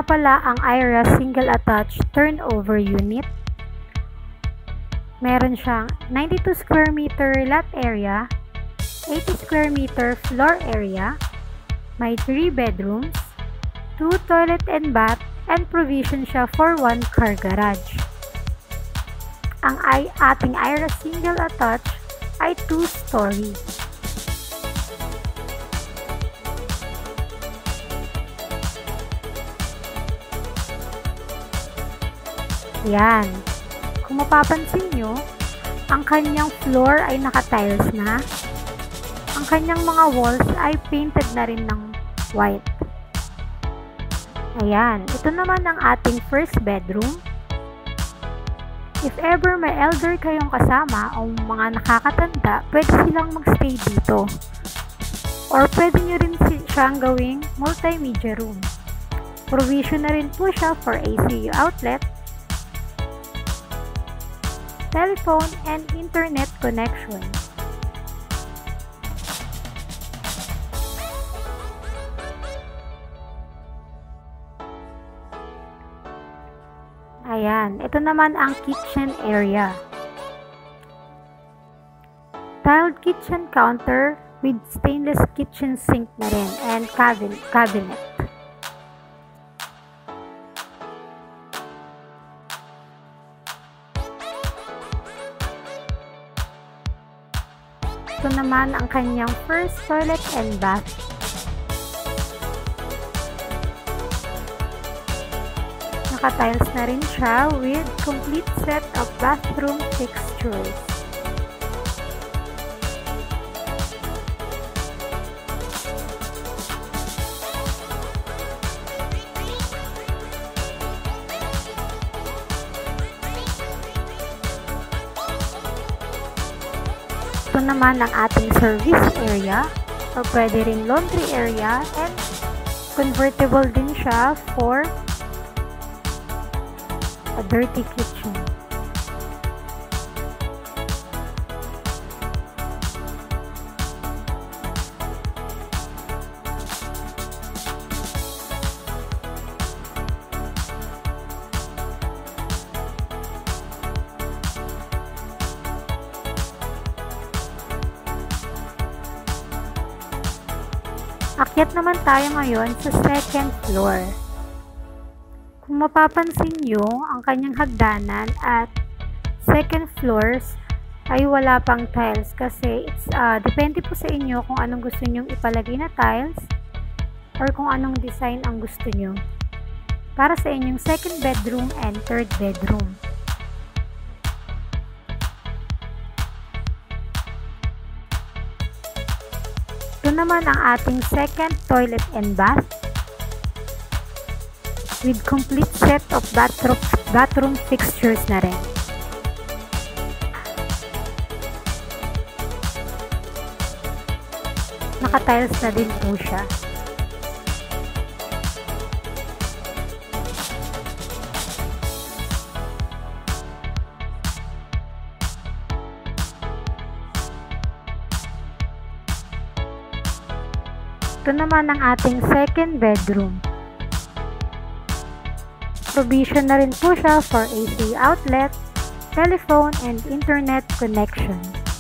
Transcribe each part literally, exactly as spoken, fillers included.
nga pala ang Aira Single Attached Turnover Unit. Meron siyang ninety-two square meter lot area, eighty square meter floor area, may three bedrooms, two toilet and bath, and provision siya for one car garage. Ang ay ating Aira Single Attached ay two story. Yan. Kung mapapansin nyo, ang kanyang floor ay naka-tiles na. Ang kanyang mga walls ay painted na rin ng white. Ayan. Ito naman ang ating first bedroom. If ever may elder kayong kasama o mga nakakatanda, pwede silang magstay dito. Or pwede nyo rin siyang gawing multimedia room. Provision na rin po siya for A C U outlet, telephone, and internet connection. Ayan, ito naman ang kitchen area. Tiled kitchen counter with stainless kitchen sink na rin and cabinet. cabinet. Ito naman ang kanyang first toilet and bath. Naka-tiles na rin siya with complete set of bathroom fixtures. Ito naman ang ating service area or pwede rin laundry area, and convertible din siya for a dirty kitchen. Akyat naman tayo ngayon sa second floor. Kung mapapansin nyo, ang kanyang hagdanan at second floors ay wala pang tiles kasi it's, uh, depende po sa inyo kung anong gusto nyong ipalagay na tiles or kung anong design ang gusto nyo para sa inyong second bedroom and third bedroom. Ito naman ang ating second toilet and bath with complete set of bathroom, bathroom fixtures na rin. Naka-tiles na din po siya. Ito naman ang ating second bedroom. Provision na rin po siya for A C outlet, telephone, and internet connection.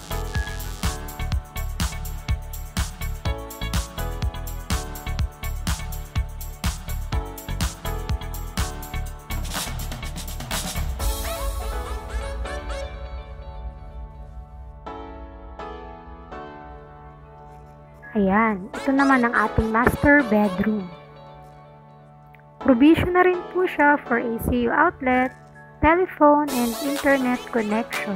Ayan, ito naman ang ating master bedroom. Provision na rin po siya for A C U outlet, telephone, and internet connection.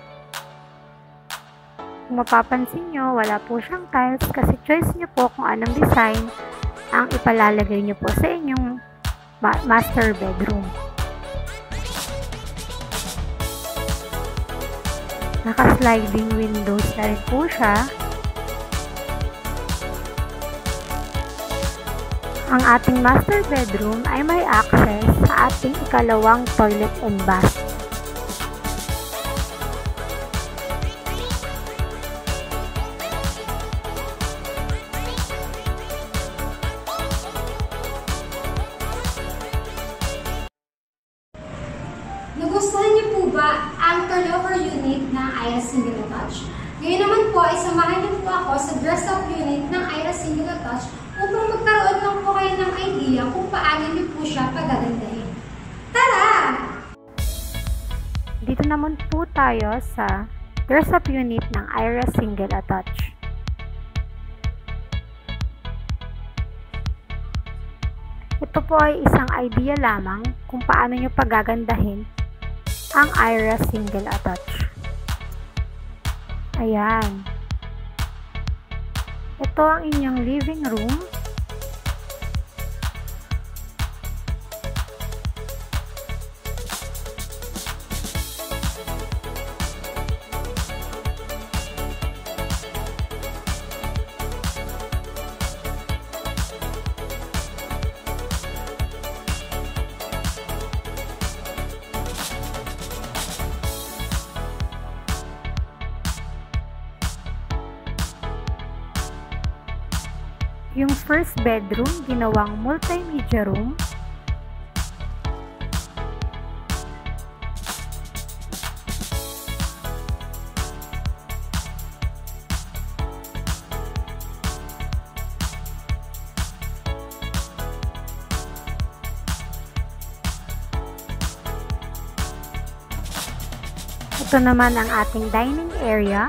Kung mapapansin nyo, wala po siyang tiles kasi choice nyo po kung anong design ang ipalalagay nyo po sa inyong ma master bedroom. Naka-sliding windows na rin po siya. Ang ating master bedroom ay may access sa ating ikalawang toilet and bath. Nagustuhan niyo po ba ang turnover unit ng Aira Single Attach? Ngayon naman po ay samahan niyo po ako sa dress-up unit ng Aira Single Attach upang magkaroon lang po kayo ng idea kung paano niyo po siya pagagandahin. Tara! Dito naman po tayo sa dress-up unit ng Aira Single Attach. Ito po ay isang idea lamang kung paano nyo pagagandahin ang Aira Single Attach. Ayan. Ito ang inyong living room. Yung first bedroom, ginawang multimedia room. Ito naman ang ating dining area.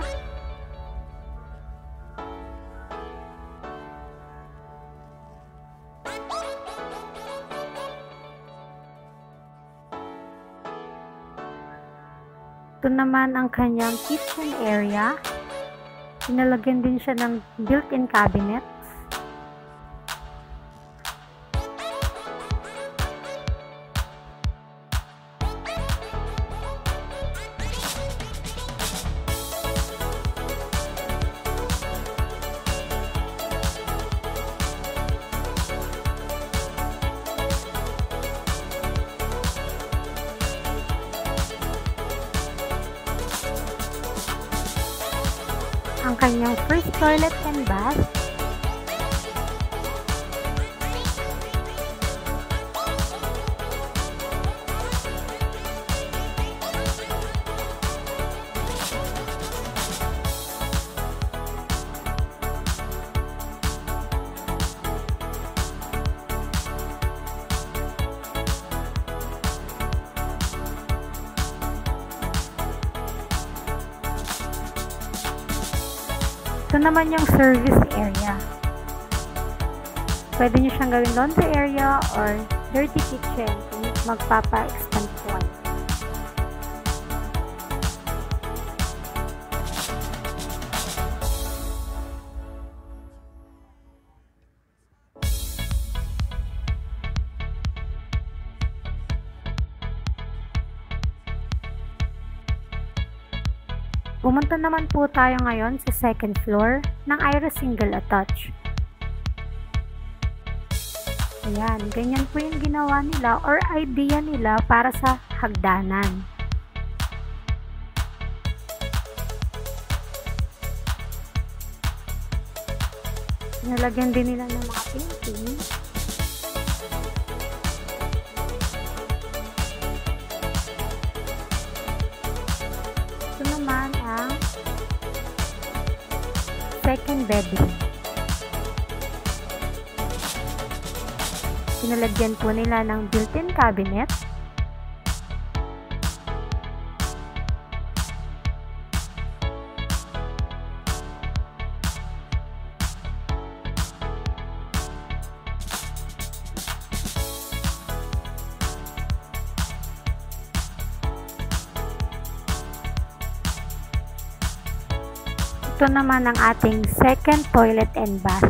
Ito naman ang kanyang kitchen area. Pinalagyan din siya ng built-in cabinets. Ang kanyang first toilet and bath. Ito naman yung service area. Pwede nyo siyang gawing laundry area or dirty kitchen kung magpapa-expand po kayo. Pumunta naman po tayo ngayon sa second floor ng Aira Single Attach. Ayan, ganyan po yung ginawa nila or idea nila para sa hagdanan. Nalagyan din nila ng mga painting. Ito naman ang second bedroom. Pinalagyan po nila ng built-in cabinet. Ito naman ang ating second toilet and bath.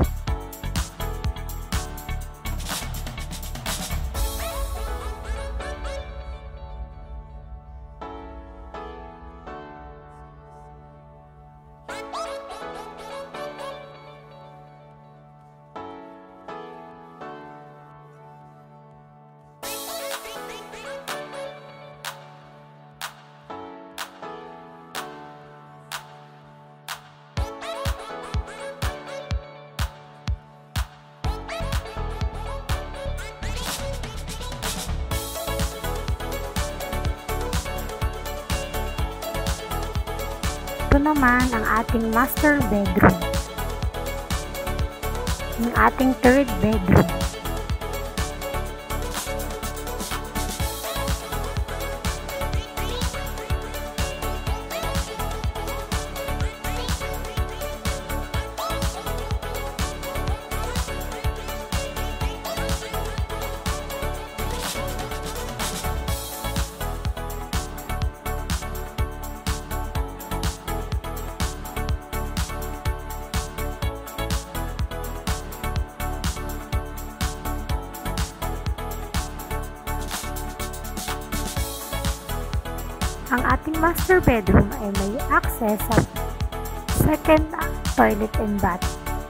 ito naman ang ating master bedroom. Ang ating third bedroom. Ang ating master bedroom ay may access sa second toilet and bath.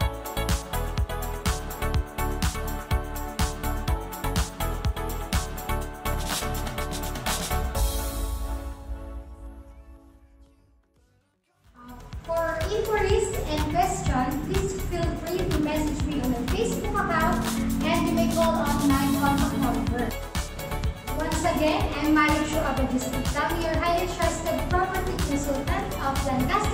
For inquiries and questions, please feel free to message me on the Facebook account and you may call on my contact number. Once again, I'm Marichu Abadisitami, your highly trusted property consultant of Lancaster.